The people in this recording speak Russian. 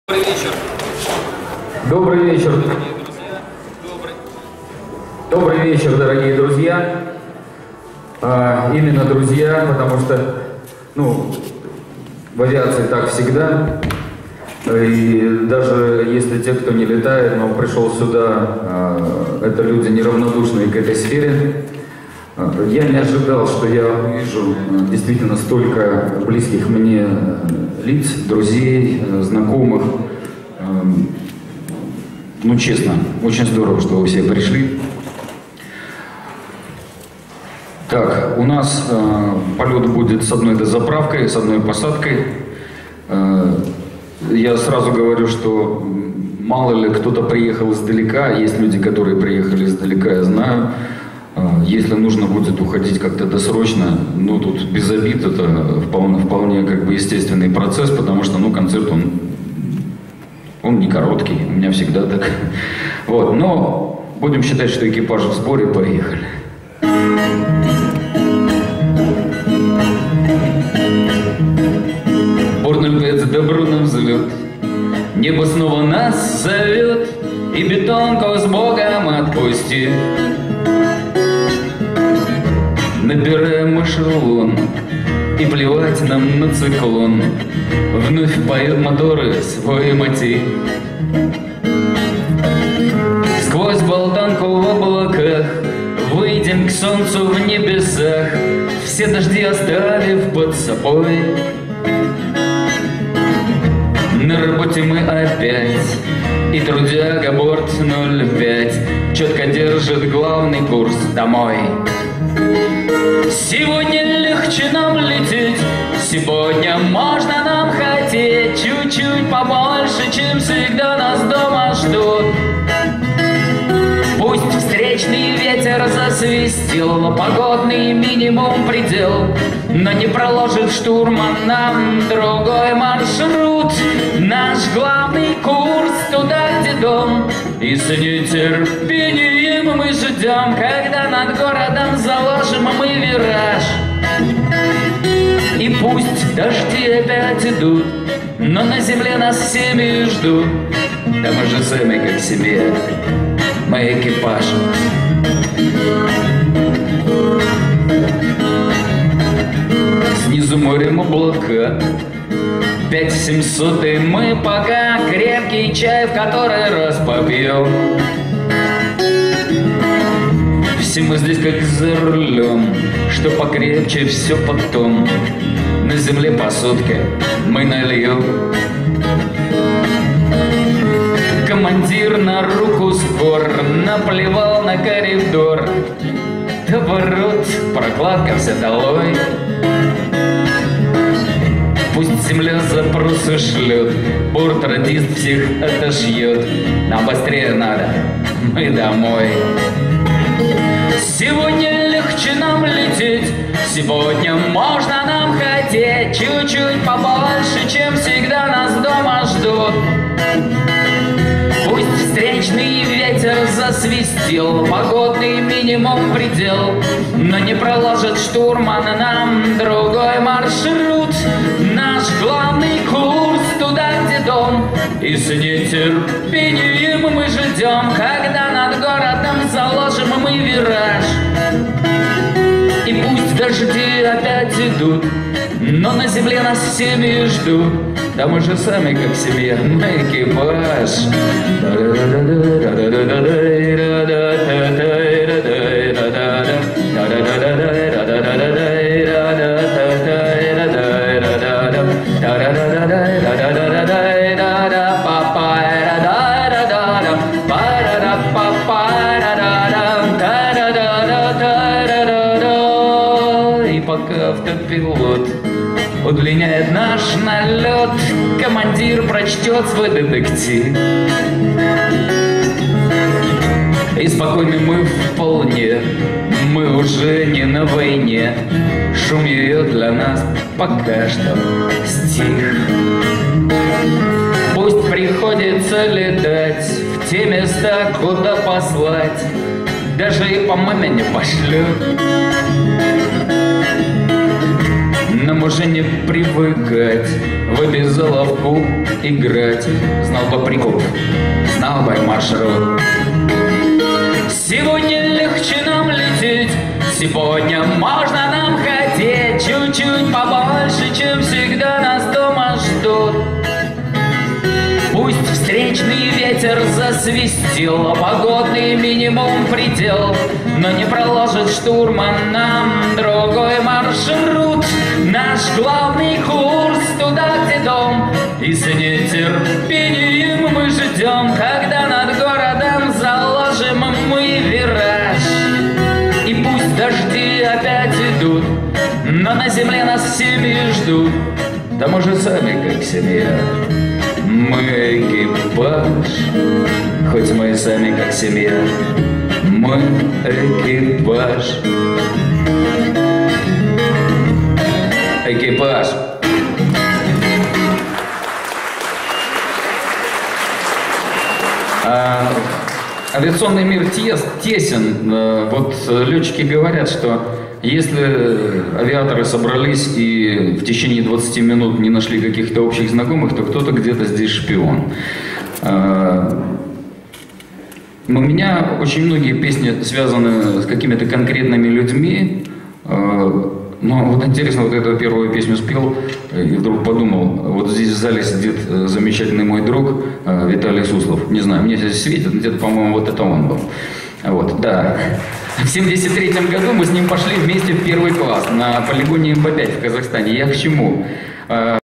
Добрый вечер. Добрый вечер. Добрый вечер, дорогие друзья. Именно друзья, потому что, в авиации так всегда. И даже если те, кто не летает, но пришел сюда, это люди неравнодушные к этой сфере. Я не ожидал, что я увижу действительно столько близких мне лиц, друзей, знакомых. Честно, очень здорово, что вы все пришли. Так, у нас полет будет с одной дозаправкой, с одной посадкой. Я сразу говорю, что мало ли кто-то приехал издалека, есть люди, которые приехали издалека, я знаю. Если нужно будет уходить как-то досрочно, тут без обид, это вполне как бы естественный процесс, потому что, концерт, он не короткий, у меня всегда так. Но будем считать, что экипаж в сборе, поехали. Борт 05 добро на взлет, небо снова нас зовет, и бетонку с Богом отпусти. Набираем эшелон, и плевать нам на циклон. Вновь поют моторы свой мотив. Сквозь болтанку в облаках выйдем к солнцу в небесах, все дожди оставив под собой. На работе мы опять, и трудяга борт 05 четко держит главный курс домой. Сегодня легче нам лететь, сегодня можно нам хотеть чуть-чуть побольше, чем всегда нас дома ждут. Пусть встречный ветер засвистел, погодный минимум предел, но не проложит штурман нам другой маршрут. Наш главный курс туда, где дом, и с нетерпением мы ждем, когда над городом заложим мы вираж. И пусть дожди опять идут, но на земле нас всеми ждут. Да мы же сами как себе, мы экипаж. Снизу морем облака, 5700, и мы пока крепкий чай в который раз попьем. Все мы здесь как за рулем, что покрепче, все потом. На земле по сутке мы нальем. Командир на руку спор наплевал на коридор. До ворот прокладка вся долой. Пусть земля запросы шлет, борт-радист всех отошьет. Нам быстрее надо, мы домой. Сегодня легче нам лететь, сегодня можно нам хотеть чуть-чуть побольше, чем всегда нас дома ждут. Пусть встречный ветер засвистел, погодный минимум предел, но не проложит штурман нам другой маршрут. Наш главный курс туда, где дом, и с нетерпением мы ждем, когда над городом заложим мы вираж. И пусть дожди опять идут, но на земле нас всеми ждут. Да мы же сами как семья, мы экипаж. И пока автопилот удлиняет наш налет, командир прочтет свой детектив. И спокойны мы вполне, мы уже не на войне. Шум ее для нас пока что стих. Пусть приходится летать в те места, куда послать, даже и по маме не пошлют. нам уже не привыкать в обезоловку играть. Знал бы прикол, знал бы маршрут. Сегодня легче нам лететь, сегодня можно нам хотеть чуть-чуть побольше, чем всегда нас дома ждут. Пусть встречный ветер засвистел, а погодный минимум предел, но не проложит штурман нам другой маршрут. Наш главный курс туда, где дом, и с нетерпением мы ждем, когда над городом заложим мы вираж. И пусть дожди опять идут, но на земле нас семьи ждут, да мы же сами как семья. Мы экипаж, хоть мы и сами как семья. Мы экипаж. Экипаж. Авиационный мир тесен. Вот летчики говорят, что если авиаторы собрались и в течение 20 минут не нашли каких-то общих знакомых, то кто-то где-то здесь шпион. У меня очень многие песни связаны с какими-то конкретными людьми. Но вот интересно, вот эту первую песню спел и вдруг подумал, вот здесь в зале сидит замечательный мой друг Виталий Суслов. Не знаю, мне здесь светит, где-то, по-моему, вот это он был. Вот, да. В 1973 году мы с ним пошли вместе в первый класс на полигоне МБ-5 в Казахстане. Я к чему?